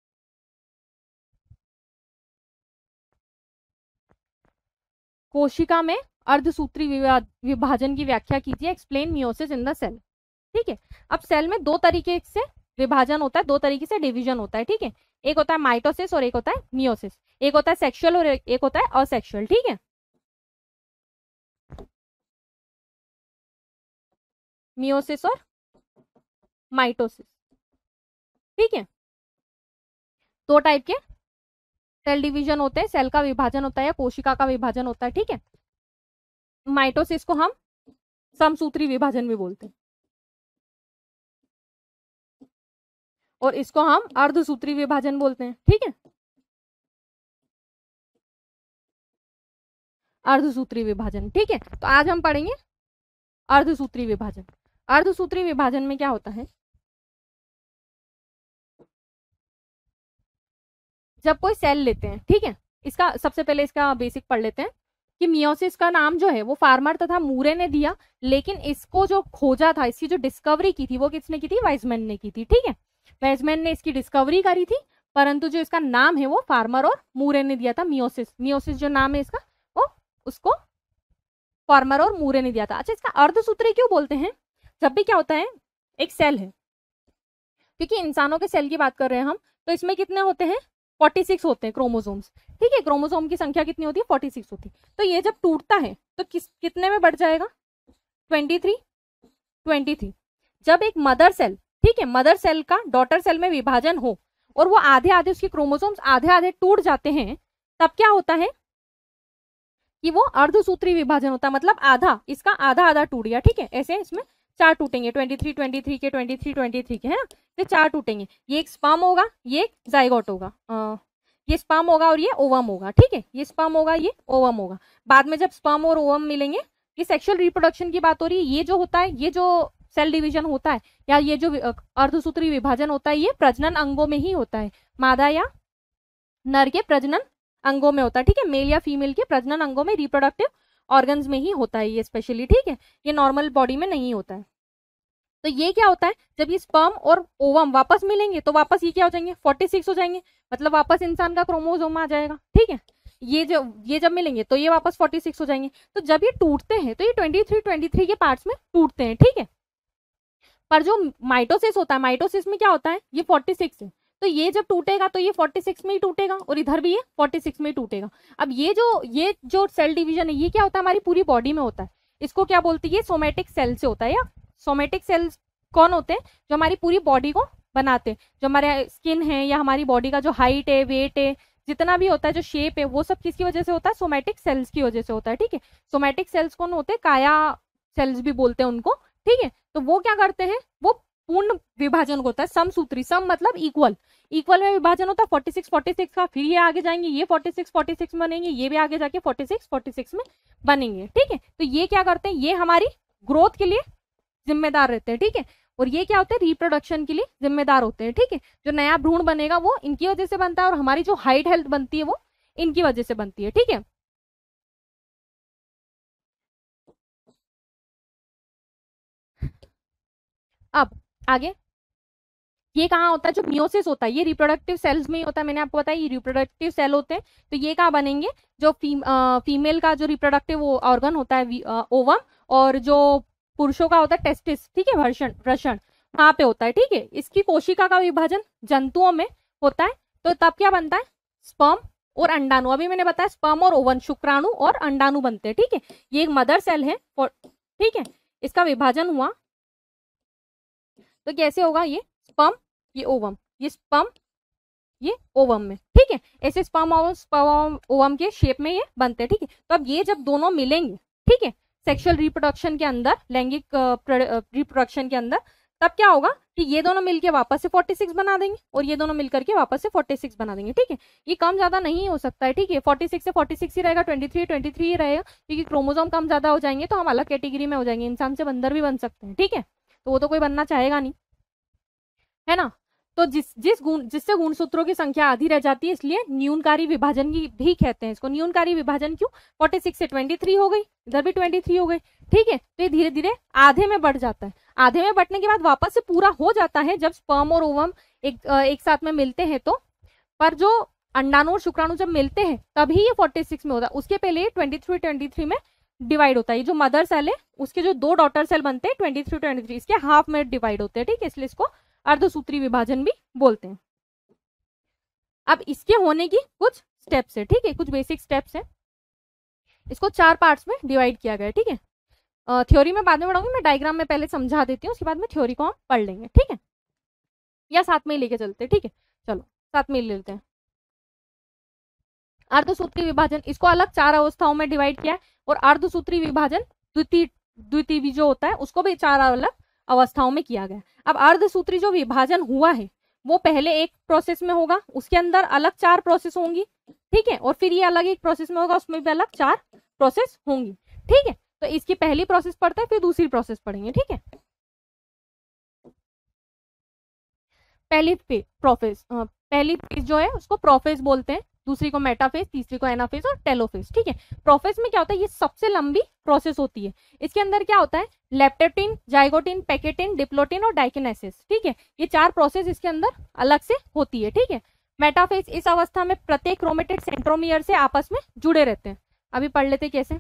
कोशिका में अर्धसूत्री विभाजन की व्याख्या कीजिए, explain meiosis in the cell, ठीक है। अब सेल में दो तरीके से विभाजन होता है, दो तरीके से डिवीजन होता है, ठीक है। एक होता है माइटोसिस और एक होता है मियोसिस, एक होता है सेक्सुअल और एक होता है असेक्सुअल, ठीक है। मियोसिस और माइटोसिस, ठीक है। दो टाइप के सेल डिवीजन होते हैं, सेल का विभाजन होता है या कोशिका का विभाजन होता है, ठीक है। माइटोसिस को हम समसूत्री विभाजन भी बोलते हैं और इसको हम अर्धसूत्री विभाजन बोलते हैं, ठीक है। अर्धसूत्री विभाजन, ठीक है। तो आज हम पढ़ेंगे अर्धसूत्री विभाजन। अर्धसूत्री विभाजन में क्या होता है, जब कोई सेल लेते हैं, ठीक है, इसका सबसे पहले इसका बेसिक पढ़ लेते हैं कि मियोसिस का नाम जो है वो फार्मर तथा मूरे ने दिया, लेकिन इसको जो खोजा था, इसकी जो डिस्कवरी की थी वो किसने की थी, वाइजमैन ने की थी, ठीक है। वाइजमैन ने इसकी डिस्कवरी करी थी, परंतु जो इसका नाम है वो फार्मर और मूरे ने दिया था, मियोसिस। मियोसिस जो नाम है इसका वो उसको फार्मर और मूरे ने दिया था। अच्छा, इसका अर्धसूत्री क्यों बोलते हैं, जब भी क्या होता है, एक सेल है, क्योंकि इंसानों के सेल की बात कर रहे हैं हम, तो इसमें कितने होते हैं, 46 होते हैं क्रोमोसोम्स, ठीक है। क्रोमोसोम की संख्या कितनी होती है, 46 होती है। तो ये जब टूटता है तो कितने में बढ़ जाएगा, 23। जब एक मदर सेल, ठीक है, मदर सेल का डॉटर सेल में विभाजन हो और वो आधे आधे उसके क्रोमोसोम्स आधे आधे टूट जाते हैं, तब क्या होता है कि वो अर्धसूत्री विभाजन होता है। मतलब आधा, इसका आधा आधा टूट गया, ठीक है। ऐसे इसमें चार टूटेंगे, 23 के 23 के, है ना, ये चार टूटेंगे। ये एक स्पर्म होगा, ये एक जाइगोट होगा, ये स्पर्म होगा और ये ओवम होगा, ठीक है। ये स्पर्म होगा, ये ओवम होगा। बाद में जब स्पर्म और ओवम मिलेंगे, ये सेक्सुअल रिप्रोडक्शन की बात हो रही है। ये जो होता है, ये जो सेल डिवीजन होता है या ये जो अर्धसूत्री विभाजन होता है, ये प्रजनन अंगों में ही होता है, मादा या नर के प्रजनन अंगों में होता है, ठीक है। मेल या फीमेल के प्रजनन अंगों में, रिप्रोडक्टिव ऑर्गन्स में ही होता है ये स्पेशली, ठीक है। ये नॉर्मल बॉडी में नहीं होता है। तो ये क्या होता है, जब ये स्पर्म और ओवम वापस मिलेंगे तो वापस ये क्या हो जाएंगे, 46 हो जाएंगे, मतलब वापस इंसान का क्रोमोसोम आ जाएगा, ठीक है। ये जब मिलेंगे तो ये वापस 46 हो जाएंगे। तो जब ये टूटते हैं तो ये 23 के पार्ट्स में टूटते हैं, ठीक है। पर जो माइटोसिस होता है, माइटोसिस में क्या होता है, ये 46 है, तो ये जब टूटेगा तो ये 46 में ही टूटेगा और इधर भी ये 46 में ही टूटेगा। अब ये जो सेल डिवीजन है ये क्या होता है, हमारी पूरी बॉडी में होता है। इसको क्या बोलते हैं, ये सोमेटिक सेल से होता है। या सोमेटिक सेल्स कौन होते हैं, जो हमारी पूरी बॉडी को बनाते हैं, जो हमारे स्किन है या हमारी बॉडी का जो हाइट है, वेट है, जितना भी होता है, जो शेप है, वो सब किसकी वजह से होता है, सोमेटिक सेल्स की वजह से होता है, ठीक है। सोमेटिक सेल्स कौन होते हैं, काया सेल्स भी बोलते हैं उनको, ठीक है। तो वो क्या करते हैं, वो पूर्ण विभाजन होता है, समसूत्री, सम मतलब इक्वल, इक्वल में विभाजन होता है 46 का, फिर ये आगे जाएंगे, ये 46 बनेंगे, ये भी आगे जाके 46 में बनेंगे, ठीक है। तो ये क्या करते हैं, ये हमारी ग्रोथ के लिए जिम्मेदार रहते हैं, ठीक है। और ये क्या होते हैं, रिप्रोडक्शन के लिए जिम्मेदार होते हैं, ठीक है। जो नया भ्रूण बनेगा वो इनकी वजह से बनता है, और हमारी जो हाइट हेल्थ बनती है वो इनकी वजह से बनती है, ठीक है। अब आगे ये कहाँ होता है, जो मियोसिस होता है ये रिप्रोडक्टिव सेल्स में ही होता है, मैंने आपको बताया ये रिप्रोडक्टिव सेल होते हैं। तो ये कहाँ बनेंगे, जो फीमेल का जो रिप्रोडक्टिव ऑर्गन होता है ओवम, और जो पुरुषों का होता है टेस्टिस, ठीक है, वृषण वहां पे होता है, ठीक है। इसकी कोशिका का विभाजन जंतुओं में होता है। तो तब क्या बनता है, स्पर्म और अंडाणु। अभी मैंने बताया स्पर्म और ओवन, शुक्राणु और अंडाणु बनते हैं, ठीक है। ये एक मदर सेल है, ठीक है। इसका विभाजन हुआ तो कैसे होगा, ये स्पर्म, ये ओवम, ये स्पर्म, ये ओवम में, ठीक है। ऐसे स्पर्म और ओवम के शेप में ये बनते हैं, ठीक है। तो अब ये जब दोनों मिलेंगे, ठीक है, सेक्सुअल रिप्रोडक्शन के अंदर, लैंगिक रिप्रोडक्शन के अंदर, तब क्या होगा कि ये दोनों मिलके वापस से 46 बना देंगे और ये दोनों मिलकर के वापस से 46 बना देंगे, ठीक है। ये कम ज्यादा नहीं हो सकता है, ठीक है। 46 से 46 ही रहेगा, 23 ही रहेगा, क्योंकि क्रोमोसोम कम ज्यादा हो जाएंगे तो हम अलग कैटेगरी में हो जाएंगे। इंसान से बंदर भी बन सकते हैं, ठीक है, तो वो तो कोई बनना चाहेगा नहीं, है ना। तो जिससे गुणसूत्रों की संख्या आधी रह जाती है, इसलिए न्यूनकारी विभाजन की भी कहते हैं इसको। न्यूनकारी विभाजन क्यों, 46 से 23 हो गई, इधर भी 23 हो गई, ठीक है। तो ये धीरे धीरे आधे में बढ़ जाता है। आधे में बढ़ने के बाद वापस से पूरा हो जाता है जब स्पर्म और ओवम एक साथ में मिलते हैं। तो पर जो अंडाणु और शुक्राणु जब मिलते हैं तभी ये 46 में होता है, उसके पहले 23 में डिवाइड होता है। ये जो मदर सेल है उसके जो दो डॉटर सेल बनते हैं 23 इसके हाफ में डिवाइड होते हैं, ठीक है। इसलिए इसको अर्धसूत्री विभाजन भी बोलते हैं। अब इसके होने की कुछ स्टेप्स है, ठीक है, कुछ बेसिक स्टेप्स है। इसको 4 पार्ट्स में डिवाइड किया गया है, ठीक है। थ्योरी में बाद में पढ़ाऊंगी, मैं डायग्राम में पहले समझा देती हूँ, उसके बाद में थ्योरी को हम पढ़ लेंगे, ठीक है, या साथ में ही लेके चलते हैं, ठीक है। चलो साथ में ही ले लेते हैं। अर्धसूत्री विभाजन, इसको अलग 4 अवस्थाओं में डिवाइड किया है, और अर्धसूत्री विभाजन द्वितीय जो होता है उसको भी 4 अलग अवस्थाओं में किया गया। अब अर्धसूत्री जो विभाजन हुआ है वो पहले एक प्रोसेस में होगा, उसके अंदर अलग 4 प्रोसेस होंगी, ठीक है, और फिर ये अलग एक प्रोसेस में होगा, उसमें भी अलग 4 प्रोसेस होंगी, ठीक है। तो इसकी पहली प्रोसेस पढ़ते हैं, फिर दूसरी प्रोसेस पढ़ेंगे, ठीक है। पहली फेज जो है उसको प्रोफेज बोलते हैं, दूसरी को मेटाफेज, तीसरी को एनाफेज और टेलोफेज, ठीक है। प्रोफेज में क्या होता है, ये सबसे लंबी प्रोसेस होती है। इसके अंदर क्या होता है, लेप्टेटिन, जाइगोटिन, पैकेटिन, डिप्लोटिन और डाइकिनेसिस, ठीक है। ये 4 प्रोसेस इसके अंदर अलग से होती है, ठीक है। मेटाफेज, इस अवस्था में प्रत्येक क्रोमेटिड सेंट्रोमियर से आपस में जुड़े रहते हैं। अभी पढ़ लेते कैसे,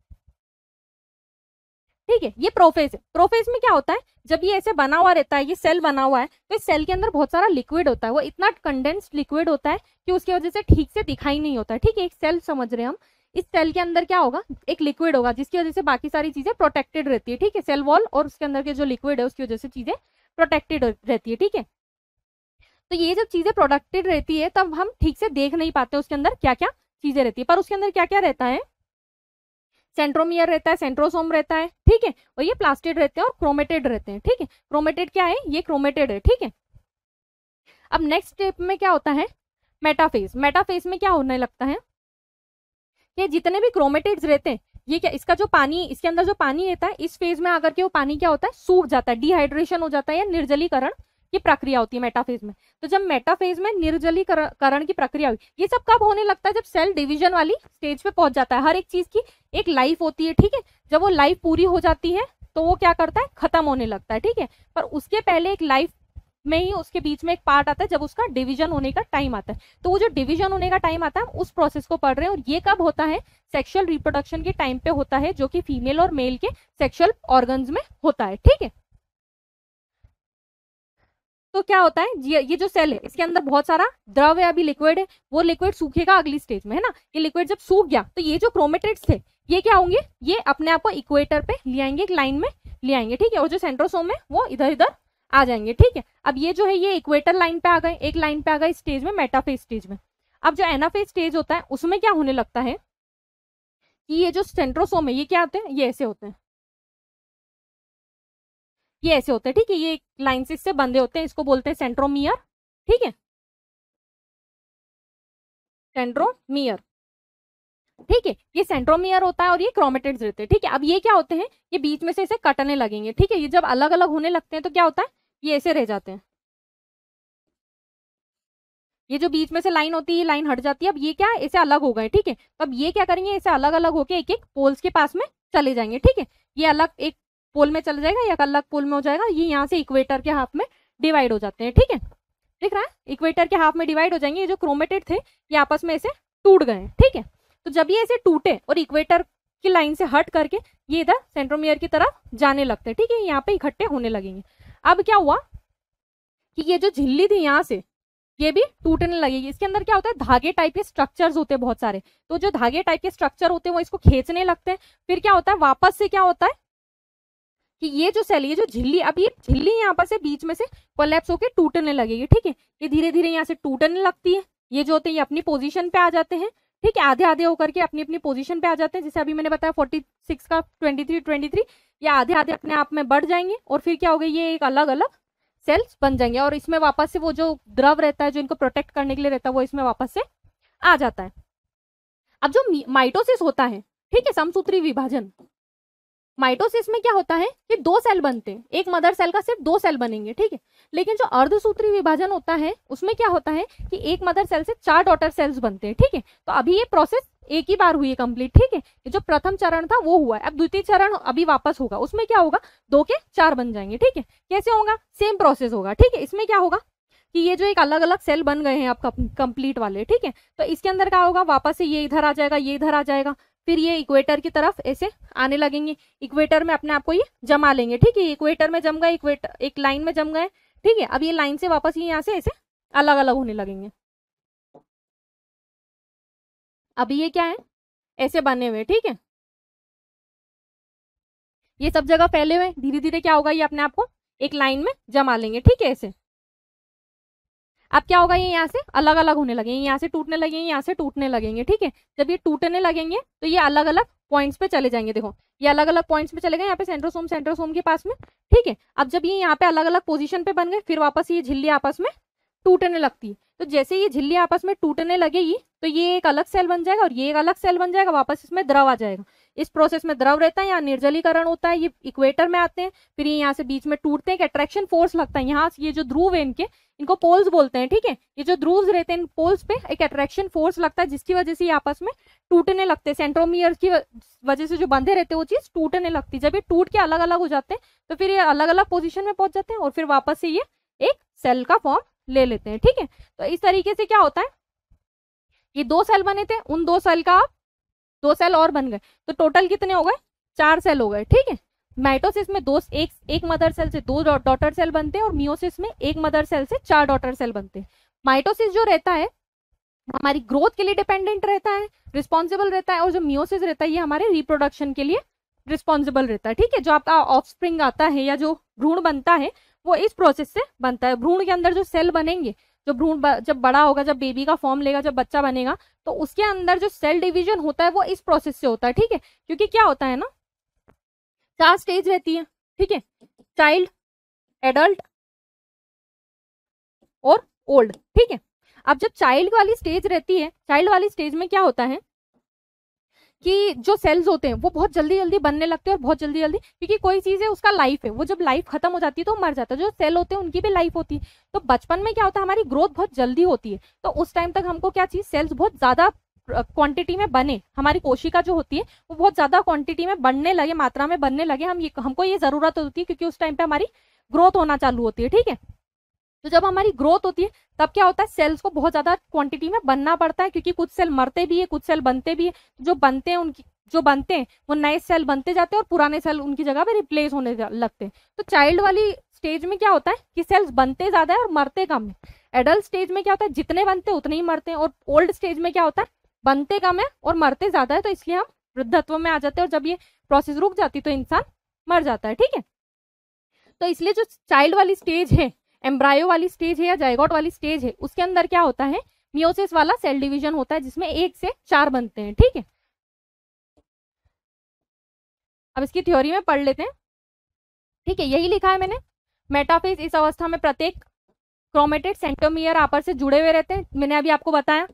ठीक है। ये प्रोफेज है। प्रोफेज में क्या होता है, जब ये ऐसे बना हुआ रहता है, ये सेल बना हुआ है, तो इस सेल के अंदर बहुत सारा लिक्विड होता है, वो इतना कंडेंस्ड लिक्विड होता है कि उसकी वजह से ठीक से दिखाई नहीं होता है, ठीक है। एक सेल समझ रहे हैं हम, इस सेल के अंदर क्या होगा, एक लिक्विड होगा जिसकी वजह से बाकी सारी चीजें प्रोटेक्टेड रहती है, ठीक है। सेल वॉल और उसके अंदर के जो लिक्विड है उसकी वजह से चीजें प्रोटेक्टेड रहती है, ठीक है। तो ये जब चीजें प्रोटेक्टेड रहती है तब हम ठीक से देख नहीं पाते उसके अंदर क्या क्या चीजें रहती है, पर उसके अंदर क्या क्या रहता है, सेंट्रोमियर रहता है, सेंट्रोसोम रहता है, ठीक है, और ये प्लास्टिड रहते हैं और क्रोमेटेड रहते हैं, ठीक है। क्रोमेटेड क्या है, ये क्रोमेटेड है, ठीक है। अब नेक्स्ट स्टेप में क्या होता है, मेटाफेज। मेटाफेज में क्या होने लगता है, ये जितने भी क्रोमेटिड्स रहते हैं, ये क्या, इसका जो पानी, इसके अंदर जो पानी रहता है, इस फेज में आकर के वो पानी क्या होता है, सूख जाता है, डिहाइड्रेशन हो जाता है, या निर्जलीकरण की प्रक्रिया होती है मेटाफेज में। तो जब मेटाफेज में निर्जलीकरण की प्रक्रिया हुई, ये सब कब होने लगता है, जब सेल डिवीजन वाली स्टेज पे पहुंच जाता है। हर एक चीज की एक लाइफ होती है, ठीक है। जब वो लाइफ पूरी हो जाती है तो वो क्या करता है, खत्म होने लगता है, ठीक है। पर उसके पहले एक लाइफ में ही उसके बीच में एक पार्ट आता है जब उसका डिवीजन होने का टाइम आता है। तो वो जो डिवीजन होने का टाइम आता है उस प्रोसेस को पढ़ रहे हैं, और ये कब होता है, सेक्सुअल रिप्रोडक्शन के टाइम पे होता है, जो कि फीमेल और मेल के सेक्सुअल ऑर्गन्स में होता है। ठीक है, तो क्या होता है, ये जो सेल है इसके अंदर बहुत सारा द्रव है, अभी लिक्विड है, वो लिक्विड सूखेगा अगली स्टेज में, है ना। ये लिक्विड जब सूख गया तो ये जो क्रोमेटिड्स थे ये क्या होंगे, ये अपने आप को इक्वेटर पे ले आएंगे, एक लाइन में ले आएंगे। ठीक है, और जो सेंट्रोसोम है वो इधर इधर आ जाएंगे। ठीक है, अब ये जो है ये इक्वेटर लाइन पे आ गए, एक लाइन पे आ गए स्टेज में, मेटाफेज स्टेज में। अब जो एनाफेज स्टेज होता है उसमें क्या होने लगता है कि ये जो सेंट्रोसोम है ये क्या होते हैं, ये ऐसे होते हैं, ये ऐसे होते हैं। ठीक है, ये लाइन से इससे बंधे होते हैं, इसको बोलते हैं सेंट्रोमियर। ठीक है, सेंट्रोमियर। ठीक है, ये सेंट्रोमियर होता है और ये क्रोमेटिड्स रहते हैं। ठीक है, अब ये क्या होते हैं, ये बीच में से इसे कटने लगेंगे। ठीक है, ये जब अलग अलग होने लगते हैं तो क्या होता है, ये ऐसे रह जाते हैं, ये जो बीच में से लाइन होती है ये लाइन हट जाती है। अब ये क्या है, इसे अलग हो गए। ठीक है, तो अब ये क्या करेंगे, इसे अलग अलग होके एक एक पोल्स के पास में चले जाएंगे। ठीक है, ये अलग एक पोल में चल जाएगा, या अलग पोल में हो जाएगा, ये यहाँ से इक्वेटर के हाफ में डिवाइड हो जाते हैं। ठीक है, दिख रहा है, इक्वेटर के हाफ में डिवाइड हो जाएंगे। ये जो क्रोमेटिड थे ये आपस में ऐसे टूट गए। ठीक है, तो जब ये ऐसे टूटे और इक्वेटर की लाइन से हट करके ये इधर सेंट्रोमियर की तरफ जाने लगते हैं। ठीक है, यहाँ पे इकट्ठे होने लगेंगे। अब क्या हुआ कि ये जो झिल्ली थी यहाँ से ये भी टूटने लगेगी। इसके अंदर क्या होता है, धागे टाइप के स्ट्रक्चर्स होते हैं बहुत सारे, तो जो धागे टाइप के स्ट्रक्चर होते हैं वो इसको खींचने लगते हैं। फिर क्या होता है, वापस से क्या होता है कि ये जो सेल, ये जो झिल्ली, अब ये झिल्ली यहाँ पर से बीच में से कोलैप्स होकर टूटने लगेगी। ठीक है, ये धीरे धीरे यहाँ से टूटने लगती है। ये जो होते हैं ये अपनी पोजीशन पे आ जाते हैं। ठीक है, आधे आधे होकर के अपनी अपनी पोजीशन पे आ जाते हैं। जैसे अभी मैंने बताया 46 का 23 ये आधे आधे अपने आप में बढ़ जाएंगे, और फिर क्या होगा, ये एक अलग अलग सेल्स बन जाएंगे, और इसमें वापस से वो जो द्रव रहता है जो इनको प्रोटेक्ट करने के लिए रहता है वो इसमें वापस से आ जाता है। अब जो माइटोसिस होता है, ठीक है, समसूत्री विभाजन, माइटोसिस में क्या होता है कि दो सेल बनते हैं, एक मदर सेल का सिर्फ दो सेल बनेंगे। ठीक है, लेकिन जो अर्धसूत्री विभाजन होता है उसमें क्या होता है कि एक मदर सेल से 4 डॉटर सेल्स बनते हैं। ठीक है, तो अभी ये प्रोसेस एक ही बार हुई है कंप्लीट। ठीक है, ये जो प्रथम चरण था वो हुआ है, अब द्वितीय चरण अभी वापस होगा, उसमें क्या होगा, 2 के 4 बन जाएंगे। ठीक है, कैसे होगा, सेम प्रोसेस होगा। ठीक है, इसमें क्या होगा कि ये जो एक अलग अलग सेल बन गए हैं आप कंप्लीट वाले, ठीक है, तो इसके अंदर क्या होगा, वापस से ये इधर आ जाएगा, ये इधर आ जाएगा, फिर ये इक्वेटर की तरफ ऐसे आने लगेंगे, इक्वेटर में अपने आप को ये जमा लेंगे। ठीक है, इक्वेटर में जम गए, इक्वेटर एक लाइन में जम गए। ठीक है, अब ये लाइन से वापस ये यहाँ से ऐसे अलग अलग होने लगेंगे। अभी ये क्या है, ऐसे बने हुए। ठीक है, ये सब जगह फैले हुए, धीरे धीरे क्या होगा, ये अपने आप को एक लाइन में जमा लेंगे। ठीक है, ऐसे अब क्या होगा, ये यहाँ से अलग अलग होने लगेंगे, यहाँ से टूटने लगेंगे, यहाँ से टूटने लगेंगे। ठीक है, जब ये टूटने लगेंगे तो ये अलग अलग पॉइंट्स पे चले जाएंगे। देखो ये अलग अलग पॉइंट्स पे चले गए, यहाँ पे सेंट्रोसोम के पास में। ठीक है, अब जब ये यहाँ पे अलग अलग पोजीशन पे बन गए, फिर वापस ये झिल्ली आपस में टूटने लगती है। तो जैसे ये झिल्ली आपस में टूटने लगेगी तो ये एक अलग सेल बन जाएगा और ये एक अलग सेल बन जाएगा, वापस इसमें द्रव आ जाएगा। इस प्रोसेस में द्रव रहता है, यहाँ निर्जलीकरण होता है, ये इक्वेटर में आते हैं, फिर ये यहाँ से बीच में टूटते हैं, अट्रैक्शन फोर्स लगता है यहाँ, ये जो ध्रुव है इनके, इनको पोल्स बोलते हैं। ठीक है, ये जो ध्रुव रहते हैं इन पोल्स पे एक अट्रैक्शन फोर्स लगता है, जिसकी वजह से ये आपस में टूटने लगते हैं। सेंट्रोमियर की वजह से जो बंधे रहते हैं वो चीज टूटने लगती है। जब ये टूट के अलग अलग हो जाते हैं तो फिर ये अलग अलग पोजिशन में पहुंच जाते हैं और फिर वापस से ये एक सेल का फॉर्म ले लेते हैं। ठीक है, तो इस तरीके से क्या होता है, ये 2 सेल बने थे, उन 2 सेल का 2 सेल और बन गए, तो टोटल कितने हो गए, 4 सेल हो गए। ठीक है, माइटोसिस में एक मदर सेल से 2 डॉटर सेल बनते हैं और मियोसिस में एक मदर सेल से 4 डॉटर सेल बनते हैं। माइटोसिस जो रहता है हमारी ग्रोथ के लिए डिपेंडेंट रहता है, रिस्पॉन्सिबल रहता है, और जो मियोसिस रहता है ये हमारे रिप्रोडक्शन के लिए रिस्पॉन्सिबल रहता है। ठीक है, जो आपका ऑफस्प्रिंग आता है या जो भ्रूण बनता है वो इस प्रोसेस से बनता है। भ्रूण के अंदर जो सेल बनेंगे, जो भ्रूण जब बड़ा होगा, जब बेबी का फॉर्म लेगा, जब बच्चा बनेगा, तो उसके अंदर जो सेल डिवीजन होता है वो इस प्रोसेस से होता है। ठीक है, क्योंकि क्या होता है ना, 4 स्टेज रहती है। ठीक है, चाइल्ड, एडल्ट और ओल्ड। ठीक है, अब जब चाइल्ड वाली स्टेज रहती है, चाइल्ड वाली स्टेज में क्या होता है कि जो सेल्स होते हैं वो बहुत जल्दी जल्दी बनने लगते हैं, और बहुत जल्दी जल्दी, क्योंकि कोई चीज है उसका लाइफ है, वो जब लाइफ खत्म हो जाती है तो मर जाता है। जो सेल होते हैं उनकी भी लाइफ होती है। तो बचपन में क्या होता है, हमारी ग्रोथ बहुत जल्दी होती है, तो उस टाइम तक हमको क्या चीज, सेल्स बहुत ज्यादा क्वांटिटी में बने, हमारी कोशिका जो होती है वो बहुत ज्यादा क्वांटिटी में बनने लगे, मात्रा में बनने लगे, हमको ये जरूरत होती है, क्योंकि उस टाइम पे हमारी ग्रोथ होना चालू होती है। ठीक है, तो जब हमारी ग्रोथ होती है तब क्या होता है, सेल्स को बहुत ज्यादा क्वांटिटी में बनना पड़ता है, क्योंकि कुछ सेल मरते भी है, कुछ सेल बनते भी है। जो बनते हैं वो नए सेल बनते जाते हैं और पुराने सेल उनकी जगह पे रिप्लेस होने लगते हैं। तो चाइल्ड वाली स्टेज में क्या होता है कि सेल्स बनते ज्यादा है और मरते कम है। एडल्ट स्टेज में क्या होता है, जितने बनते हैं उतने ही मरते हैं। और ओल्ड स्टेज में क्या होता है, बनते कम है और मरते ज्यादा है। तो इसलिए हम वृद्धत्व में आ जाते हैं, और जब ये प्रोसेस रुक जाती तो इंसान मर जाता है। ठीक है, तो इसलिए जो चाइल्ड वाली स्टेज है, एम्ब्रायो वाली स्टेज है या जाइगोट वाली स्टेज है, उसके अंदर क्या होता है, मियोसिस वाला सेल डिवीजन होता है, जिसमें 1 से 4 बनते हैं। ठीक है, अब इसकी थ्योरी में पढ़ लेते हैं। ठीक है, यही लिखा है मैंने, मेटाफेज इस अवस्था में प्रत्येक क्रोमेटेड सेंट्रोमियर आपस से जुड़े हुए रहते हैं। मैंने अभी आपको बताया,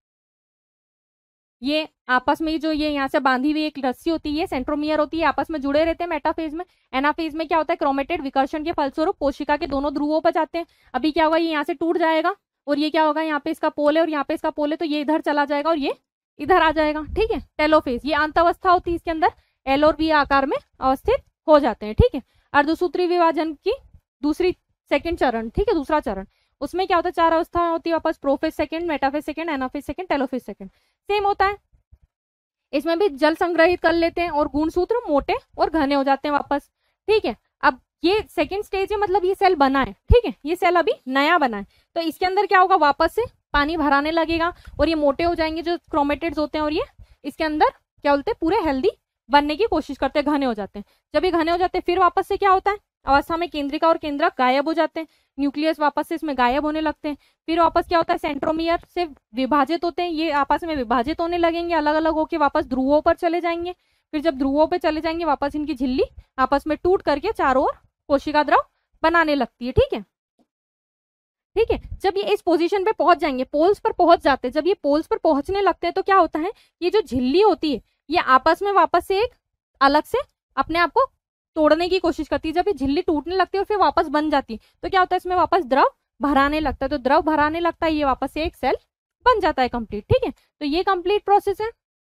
ये आपस में जो ये यहाँ से बांधी हुई एक रस्सी होती है, ये सेंट्रोमियर होती है, आपस में जुड़े रहते हैं मेटाफेज में। एनाफेज में क्या होता है, क्रोमेटेड विकर्षण के फलस्वरूप कोशिका के दोनों ध्रुवों पर जाते हैं। अभी क्या होगा, ये यहाँ से टूट जाएगा और ये क्या होगा, यहाँ पे इसका पोल है और यहाँ पे इसका पोल है, तो ये इधर चला जाएगा और ये इधर आ जाएगा। ठीक है, टेलोफेज, ये अंत अवस्था होती है, इसके अंदर एल और बी आकार में अवस्थित हो जाते हैं। ठीक है, अर्धसूत्री विभाजन की दूसरी सेकंड चरण, ठीक है, दूसरा चरण, उसमें क्या होता है, 4 अवस्था होती है वापस, prophase second, metaphase second, anaphase second, telophase second. Same होता है, इसमें भी जल संग्रहित कर लेते हैं और गुणसूत्र मोटे और घने हो जाते हैं वापस। ठीक है, अब ये सेकंड स्टेज है, मतलब ये सेल बना है। ठीक है, ये सेल अभी नया बना है, तो इसके अंदर क्या होगा, वापस से पानी भराने लगेगा और ये मोटे हो जाएंगे जो क्रोमेटिड्स होते हैं, और ये इसके अंदर क्या बोलते हैं, पूरे हेल्दी बनने की कोशिश करते हैं, घने हो जाते हैं। जब ये घने हो जाते हैं फिर वापस से क्या होता है, अवस्था में केंद्रिका और केंद्रक गायब हो जाते हैं, न्यूक्लियस वापस से इसमें गायब होने लगते हैं। फिर वापस क्या होता है, सेंट्रोमियर से विभाजित होते हैं, ये आपस में विभाजित होने लगेंगे, अलग अलग होकर वापस ध्रुवों पर चले जाएंगे। फिर जब ध्रुवों पर चले जाएंगे वापस इनकी झिल्ली आपस में टूट करके चारों ओर कोशिका द्रव बनाने लगती है। ठीक है, ठीक है, जब ये इस पोजीशन पे पहुंच जाएंगे, पोल्स पर पहुंच जाते हैं, जब ये पोल्स पर पहुंचने लगते हैं तो क्या होता है, ये जो झिल्ली होती है ये आपस में वापस से एक अलग से अपने आप को तोड़ने की कोशिश करती है। जब ये झिल्ली टूटने लगती है और फिर वापस बन जाती है तो क्या होता है, इसमें वापस द्रव भराने लगता है, तो द्रव भराने लगता है, ये वापस से एक सेल बन जाता है कंप्लीट। ठीक है, तो ये कंप्लीट प्रोसेस है।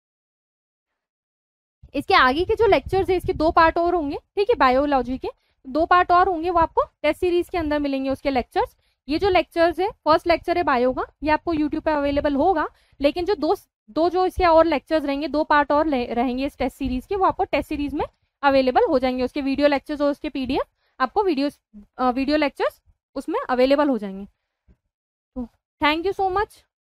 इसके आगे के जो लेक्चर्स है, इसके 2 पार्ट और होंगे। ठीक है, बायोलॉजी के 2 पार्ट और होंगे, वो आपको टेस्ट सीरीज के अंदर मिलेंगे उसके लेक्चर्स। ये जो लेक्चर्स है, फर्स्ट लेक्चर है बायो का, ये आपको यूट्यूब पे अवेलेबल होगा, लेकिन जो दो जो इसके और लेक्चर्स रहेंगे, 2 पार्ट और रहेंगे इस टेस्ट सीरीज के, वो आपको टेस्ट सीरीज में अवेलेबल हो जाएंगे। उसके वीडियो लेक्चर्स और उसके पीडीएफ आपको वीडियो लेक्चर्स उसमें अवेलेबल हो जाएंगे। तो थैंक यू सो मच।